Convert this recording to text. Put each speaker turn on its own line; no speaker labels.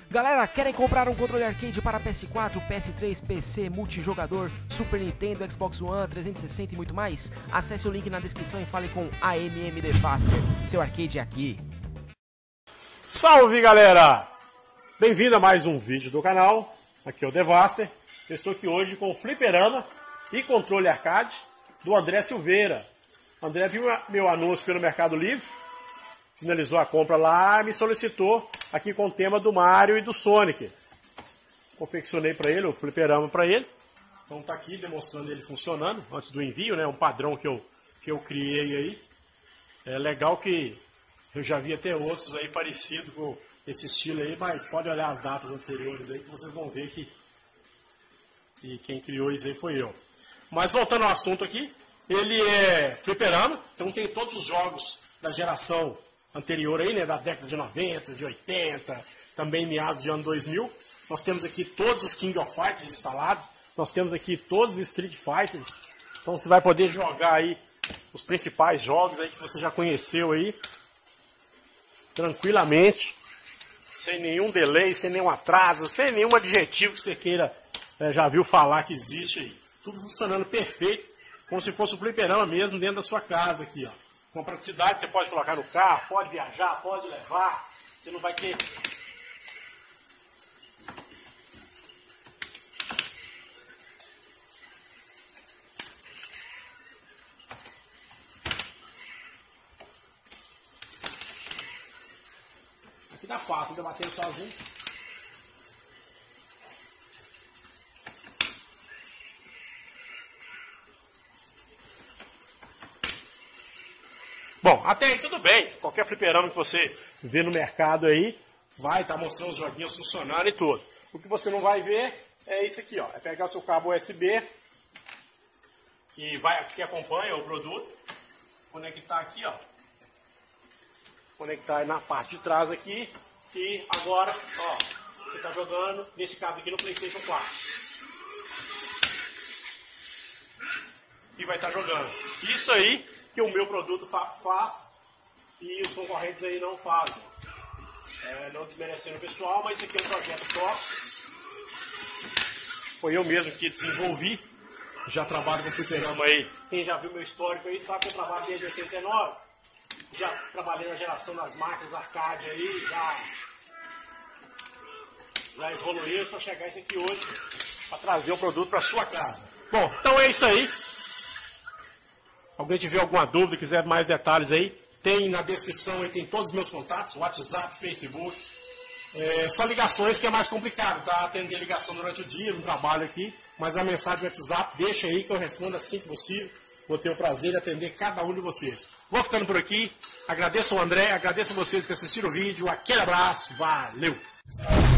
Galera, querem comprar um controle arcade para PS4, PS3, PC, multijogador, Super Nintendo, Xbox One, 360 e muito mais? Acesse o link na descrição e fale com AMM Devaster. Seu arcade é aqui.
Salve, galera! Bem-vindo a mais um vídeo do canal. Aqui é o Devaster. Eu estou aqui hoje com o fliperama e controle arcade do André Silveira. O André viu meu anúncio pelo Mercado Livre, finalizou a compra lá e me solicitou aqui com o tema do Mario e do Sonic. Confeccionei para ele o fliperama para ele. Então tá aqui demonstrando ele funcionando antes do envio, né? Um padrão que eu criei aí. É legal que eu já vi até outros aí parecidos com esse estilo aí, mas pode olhar as datas anteriores aí que vocês vão ver que quem criou isso aí foi eu. Mas voltando ao assunto aqui, ele é fliperama, então tem todos os jogos da geração anterior aí, né, da década de 90, de 80, também meados de ano 2000. Nós temos aqui todos os King of Fighters instalados, nós temos aqui todos os Street Fighters. Então você vai poder jogar aí os principais jogos aí que você já conheceu aí, tranquilamente, sem nenhum delay, sem nenhum atraso, sem nenhum adjetivo que você queira já viu falar que existe aí. Tudo funcionando perfeito, como se fosse um fliperama mesmo dentro da sua casa aqui, ó. Com praticidade, você pode colocar no carro, pode viajar, pode levar, você não vai ter... Aqui tá fácil, ainda batendo sozinho. Bom, até aí tudo bem. Qualquer fliperama que você vê no mercado aí vai estar mostrando os joguinhos funcionando e tudo. O que você não vai ver é isso aqui, ó. É pegar o seu cabo USB que acompanha o produto, conectar aqui, ó. Conectar na parte de trás aqui e agora, ó, você está jogando nesse cabo aqui no PlayStation 4. E vai estar jogando. Isso aí que o meu produto faz e os concorrentes aí não fazem. Não desmerecendo o pessoal, mas isso aqui é um projeto só. Foi eu mesmo que desenvolvi. Já trabalho com fliperama aí. Quem já viu meu histórico aí sabe que eu trabalho desde 89. Já trabalhei na geração das máquinas arcade aí, já evoluiu para chegar isso aqui hoje, para trazer o produto para sua casa. Bom, então é isso aí. Alguém tiver alguma dúvida, quiser mais detalhes aí, tem na descrição aí, tem todos os meus contatos, WhatsApp, Facebook. São ligações que é mais complicado, tá? Atender ligação durante o dia, no trabalho aqui, mas a mensagem do WhatsApp, deixa aí que eu respondo assim que possível. Vou ter o prazer de atender cada um de vocês. Vou ficando por aqui, agradeço ao André, agradeço a vocês que assistiram o vídeo, aquele abraço, valeu!